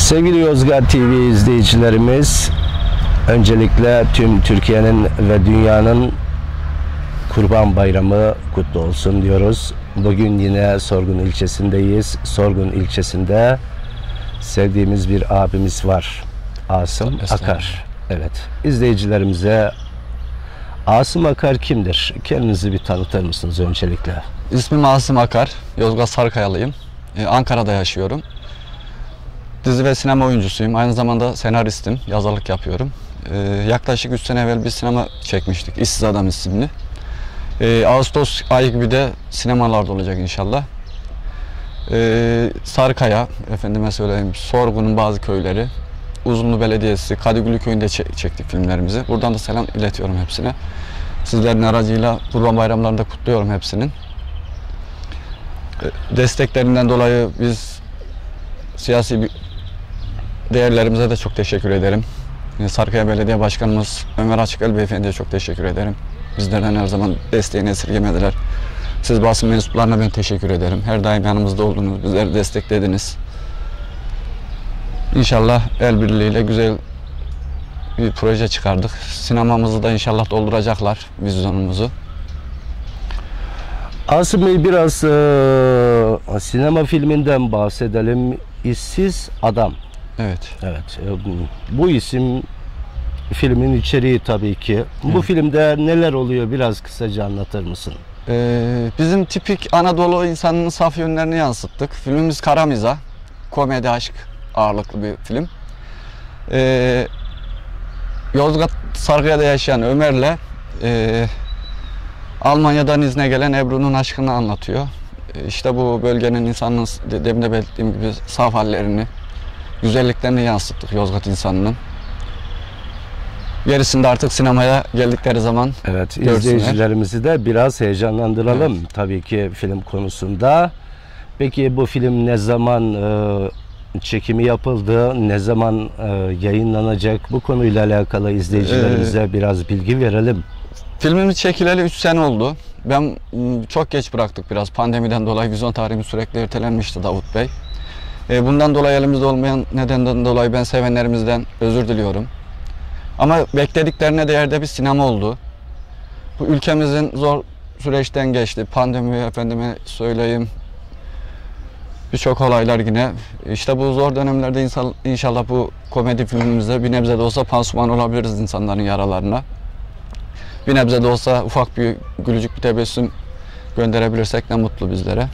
Sevgili Yozgat TV izleyicilerimiz, öncelikle tüm Türkiye'nin ve dünyanın Kurban Bayramı kutlu olsun diyoruz. Bugün yine Sorgun ilçesindeyiz. Sorgun ilçesinde sevdiğimiz bir abimiz var. Asım Akar. Evet. İzleyicilerimize Asım Akar kimdir? Kendinizi bir tanıtır mısınız öncelikle? İsmim Asım Akar. Yozgat Sarıkayalıyım. Ankara'da yaşıyorum. Dizi ve sinema oyuncusuyum. Aynı zamanda senaristim. Yazarlık yapıyorum. Yaklaşık 3 sene evvel bir sinema çekmiştik. İşsiz Adam isimli. Ağustos ayı gibi de sinemalarda olacak inşallah. Sarıkaya, efendime söyleyeyim, Sorgun'un bazı köyleri, Uzunlu Belediyesi, Kadıgülü Köyü'nde çektik filmlerimizi. Buradan da selam iletiyorum hepsine. Sizlerin aracıyla Kurban Bayramları'nda kutluyorum hepsinin. Desteklerinden dolayı biz siyasi değerlerimize de çok teşekkür ederim. Sarıkaya Belediye Başkanımız Ömer Açıkel Beyefendi'ye çok teşekkür ederim. Bizlerden her zaman desteğini esirgemediler. Siz basın mensuplarına ben teşekkür ederim. Her daim yanımızda oldunuz, bizleri desteklediniz. İnşallah el birliğiyle güzel bir proje çıkardık. Sinemamızı da inşallah dolduracaklar, vizyonumuzu. Asım Bey, biraz sinema filminden bahsedelim. İşsiz Adam. Evet. Evet. Bu isim filmin içeriği tabii ki. Bu filmde neler oluyor, biraz kısaca anlatır mısın? Bizim tipik Anadolu insanının saf yönlerini yansıttık. Filmimiz kara mizah, komedi, aşk ağırlıklı bir film. Yozgat Sarıkaya'da yaşayan Ömer'le Almanya'dan izne gelen Ebru'nun aşkını anlatıyor. İşte bu bölgenin insanının demin de belirttiğim gibi saf hallerini, güzelliklerini yansıttık Yozgat insanının. Gerisinde artık sinemaya geldikleri zaman evet, görsünler. İzleyicilerimizi de biraz heyecanlandıralım, evet, tabii ki film konusunda. Peki bu film ne zaman çekimi yapıldı, ne zaman yayınlanacak? Bu konuyla alakalı izleyicilerimize biraz bilgi verelim. Filmimiz çekileli 3 sene oldu. Ben çok geç bıraktık biraz. Pandemiden dolayı vizyon tarihimiz sürekli ertelenmişti Davut Bey. Bundan dolayı elimizde olmayan nedenden dolayı ben sevenlerimizden özür diliyorum. Ama beklediklerine değerde bir sinema oldu. Bu ülkemizin zor süreçten geçti. Pandemi, efendime söyleyeyim, birçok olaylar yine. İşte bu zor dönemlerde inşallah bu komedi filmimizde bir nebze de olsa pansuman olabiliriz insanların yaralarına. Bir nebze de olsa ufak bir gülücük, bir tebessüm gönderebilirsek ne mutlu bizlere.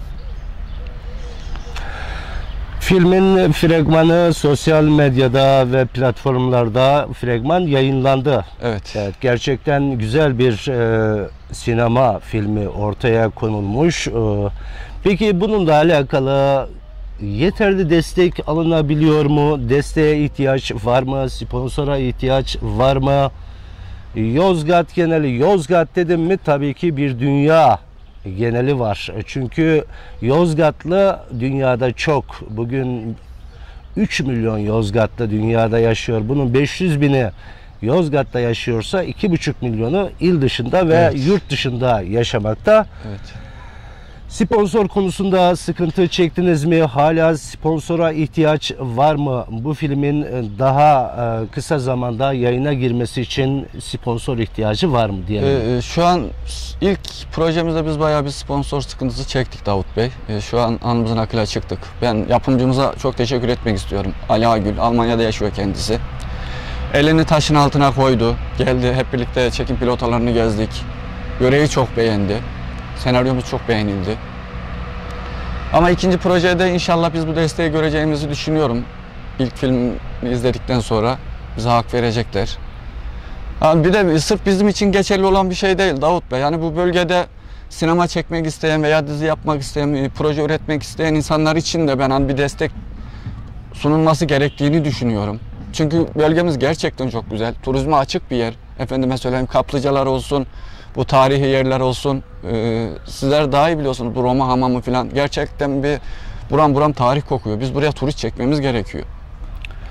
Filmin fragmanı sosyal medyada ve platformlarda fragman yayınlandı. Evet. Evet, gerçekten güzel bir sinema filmi ortaya konulmuş. Peki bununla alakalı yeterli destek alınabiliyor mu? Desteğe ihtiyaç var mı? Sponsora ihtiyaç var mı? Yozgat geneli, Yozgat dedim mi tabii ki bir dünya geneli var. Çünkü Yozgatlı dünyada çok. Bugün 3 milyon Yozgatlı dünyada yaşıyor. Bunun 500 bini Yozgat'ta yaşıyorsa 2,5 milyonu il dışında ve evet, yurt dışında yaşamakta. Evet. Sponsor konusunda sıkıntı çektiniz mi? Hala sponsora ihtiyaç var mı? Bu filmin daha kısa zamanda yayına girmesi için sponsor ihtiyacı var mı diyelim? Şu an ilk projemizde biz bayağı bir sponsor sıkıntısı çektik Davut Bey. Şu an anımızın akıyla çıktık. Ben yapımcımıza çok teşekkür etmek istiyorum. Ali Agül, Almanya'da yaşıyor kendisi. Elini taşın altına koydu. Geldi, hep birlikte çekim pilotalarını gezdik. Görevi çok beğendi. Senaryomuz çok beğenildi. Ama ikinci projede inşallah biz bu desteği göreceğimizi düşünüyorum. İlk filmi izledikten sonra bize hak verecekler. Yani bir de sırf bizim için geçerli olan bir şey değil Davut Bey. Yani bu bölgede sinema çekmek isteyen veya dizi yapmak isteyen, proje üretmek isteyen insanlar için de ben bir destek sunulması gerektiğini düşünüyorum. Çünkü bölgemiz gerçekten çok güzel. Turizme açık bir yer. Efendime söyleyeyim, kaplıcalar olsun, bu tarihi yerler olsun. Sizler daha iyi biliyorsunuz, bu Roma hamamı falan. Gerçekten bir buram buram tarih kokuyor. Biz buraya turist çekmemiz gerekiyor.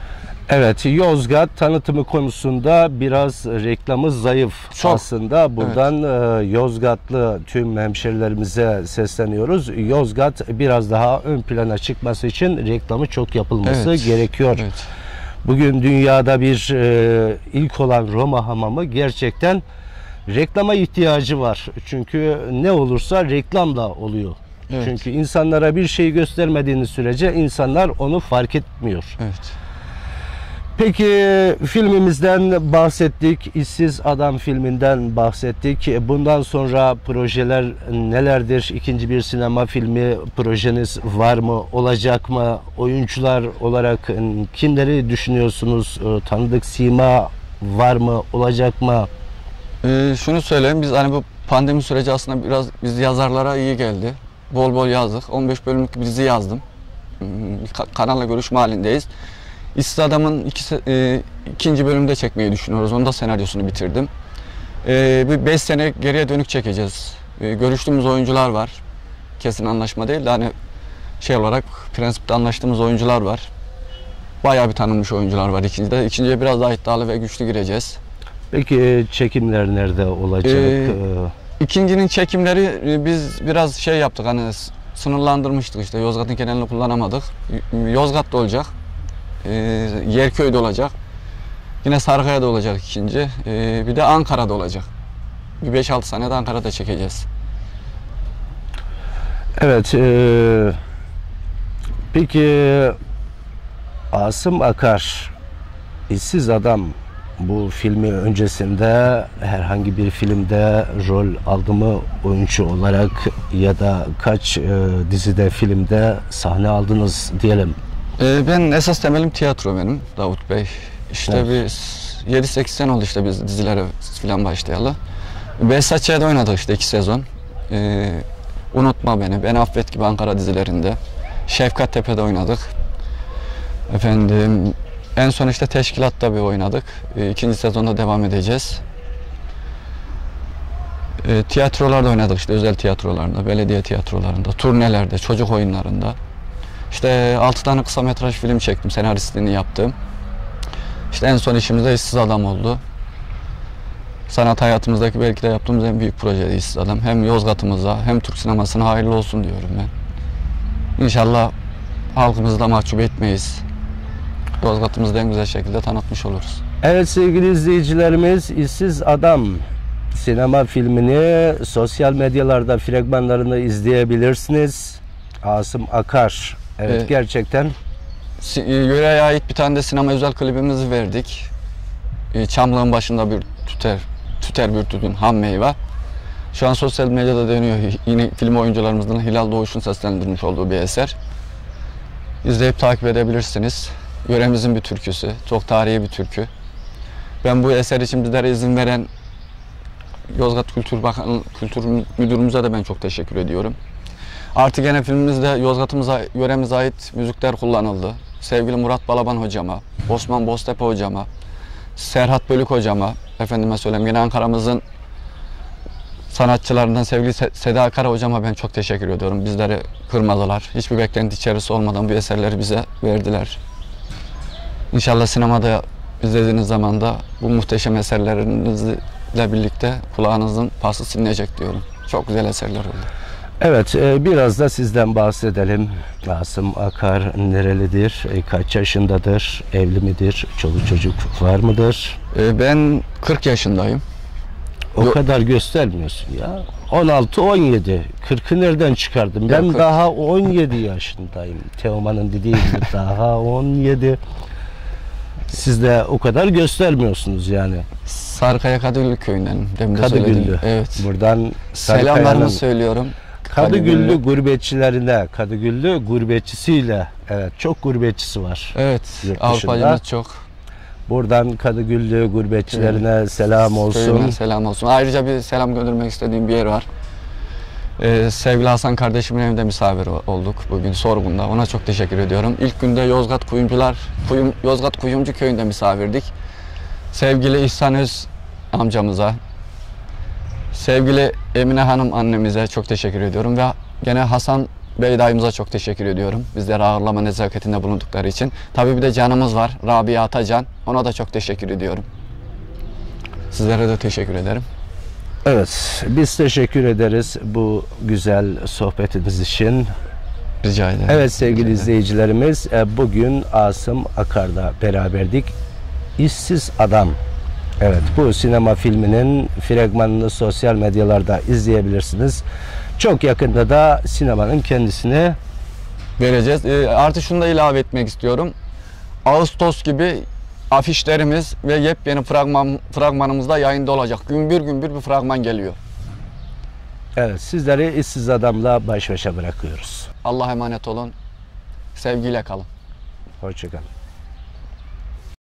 Evet, Yozgat tanıtımı konusunda biraz reklamı zayıf Çok. aslında. Buradan Yozgatlı tüm hemşerilerimize sesleniyoruz. Yozgat biraz daha ön plana çıkması için reklamı çok yapılması Evet. gerekiyor. Evet. Bugün dünyada bir ilk olan Roma hamamı gerçekten reklama ihtiyacı var. Çünkü ne olursa reklamla oluyor. Evet. Çünkü insanlara bir şey göstermediğiniz sürece insanlar onu fark etmiyor. Evet. Peki filmimizden bahsettik. İşsiz Adam filminden bahsettik. Bundan sonra projeler nelerdir? İkinci bir sinema filmi projeniz var mı? Olacak mı? Oyuncular olarak kimleri düşünüyorsunuz? Tanıdık sima var mı? Olacak mı? Şunu söyleyeyim, biz hani bu pandemi süreci aslında biraz biz yazarlara iyi geldi. Bol bol yazdık. 15 bölümlük bir dizi yazdım. Kanalla görüşme halindeyiz. İşsiz Adam'ın ikinci bölümde çekmeyi düşünüyoruz. Onun da senaryosunu bitirdim. Bir 5 sene geriye dönük çekeceğiz. Görüştüğümüz oyuncular var. Kesin anlaşma değil de hani şey olarak prensipte anlaştığımız oyuncular var. Bayağı bir tanınmış oyuncular var ikincide. İkinciye biraz daha iddialı ve güçlü gireceğiz. Peki çekimler nerede olacak? İkincinin çekimleri biz biraz şey yaptık, hani sınırlandırmıştık, işte Yozgat'ın genelini kullanamadık. Yozgat'ta olacak, Yerköy'de olacak, yine Sarıkaya'da olacak ikinci, bir de Ankara'da olacak. Bir 5-6 sene de Ankara'da çekeceğiz. Evet. Peki Asım Akar, İşsiz Adam bu filmi öncesinde herhangi bir filmde rol aldı mı oyuncu olarak ya da kaç dizide, filmde sahne aldınız diyelim? Ben esas temelim tiyatro benim Davut Bey. İşte Evet. bir 7-8 sene oldu işte biz dizilere falan başlayalı. Behzatçı'da oynadık işte 2 sezon. Unutma Beni, Ben Affet gibi Ankara dizilerinde. Şefkat Tepe'de oynadık. Efendim, en son işte Teşkilat'ta bir oynadık. İkinci sezonda devam edeceğiz. Tiyatrolarda oynadık işte, özel tiyatrolarda, belediye tiyatrolarında, turnelerde, çocuk oyunlarında. İşte 6 tane kısa metraj film çektim, senaristliğini yaptım. İşte en son işimiz de İşsiz Adam oldu. Sanat hayatımızdaki belki de yaptığımız en büyük projeydi İşsiz Adam. Hem Yozgat'ımıza hem Türk sinemasına hayırlı olsun diyorum ben. İnşallah halkımızı da mahcup etmeyiz. Yozgat'ımızı da en güzel şekilde tanıtmış oluruz. Evet sevgili izleyicilerimiz, İşsiz Adam sinema filmini sosyal medyalarda fragmanlarını izleyebilirsiniz. Asım Akar. Evet, gerçekten. Yöre'ye ait bir tane de sinema özel klibimizi verdik. Çamlığın başında bir tüter bir tütün ham meyve. Şu an sosyal medyada dönüyor. Yine film oyuncularımızdan Hilal Doğuş'un seslendirmiş olduğu bir eser. İzleyip takip edebilirsiniz. Yöremizin bir türküsü, çok tarihi bir türkü. Ben bu eser için bizlere izin veren Yozgat Kültür Müdürümüze de ben çok teşekkür ediyorum. Artık gene filmimizde Yozgat'ımıza, yöremize ait müzikler kullanıldı. Sevgili Murat Balaban hocama, Osman Boztepe hocama, Serhat Bölük hocama, efendime söyleyeyim yine Ankara'mızın sanatçılarından sevgili Seda Kara hocama ben çok teşekkür ediyorum. Bizleri kırmadılar. Hiçbir beklenti içerisi olmadan bu eserleri bize verdiler. İnşallah sinemada izlediğiniz zaman da bu muhteşem eserlerinizle birlikte kulağınızın pası silinecek diyorum. Çok güzel eserler oldu. Evet, biraz da sizden bahsedelim. Asım Akar nerelidir? Kaç yaşındadır? Evli midir? Çoluk çocuk var mıdır? Ben 40 yaşındayım. O kadar göstermiyorsun ya. 16-17. 40'ı nereden çıkardın? Ben 40. daha 17 yaşındayım. Teoman'ın dediği gibi daha 17. Siz de o kadar göstermiyorsunuz yani. Sarıkaya Kadıgüllü köyündenim. Kadıgüllü. Evet. Buradan Selamlarımı söylüyorum. Kadıgüllü gurbetçilerine, Kadıgüllü gurbetçisiyle, evet çok gurbetçisi var. Evet, Avrupa'cımız çok. Buradan Kadıgüllü gurbetçilerine selam olsun. Köyüne selam olsun. Ayrıca bir selam göndermek istediğim bir yer var. Sevgili Hasan kardeşimin evinde misafir olduk bugün Sorgun'da. Ona çok teşekkür ediyorum. İlk günde Yozgat Kuyumcu köyünde misafirdik. Sevgili İhsan Öz amcamıza, sevgili Emine Hanım annemize çok teşekkür ediyorum ve gene Hasan Bey dayımıza çok teşekkür ediyorum. Bizleri ağırlama nezaketinde bulundukları için. Tabii bir de canımız var. Rabia Atacan. Ona da çok teşekkür ediyorum. Sizlere de teşekkür ederim. Evet, biz teşekkür ederiz bu güzel sohbetiniz için. Rica ederim. Evet sevgili izleyicilerimiz, bugün Asım Akar'la beraberdik. İşsiz Adam. Evet, bu sinema filminin fragmanını sosyal medyalarda izleyebilirsiniz. Çok yakında da sinemanın kendisine Vereceğiz. Artı şunu da ilave etmek istiyorum. Ağustos gibi afişlerimiz ve yepyeni fragmanımız da yayında olacak. Gümbür gümbür bir fragman geliyor. evet, sizleri İşsiz Adam'la baş başa bırakıyoruz. Allah'a emanet olun. Sevgiyle kalın. Hoşça kalın.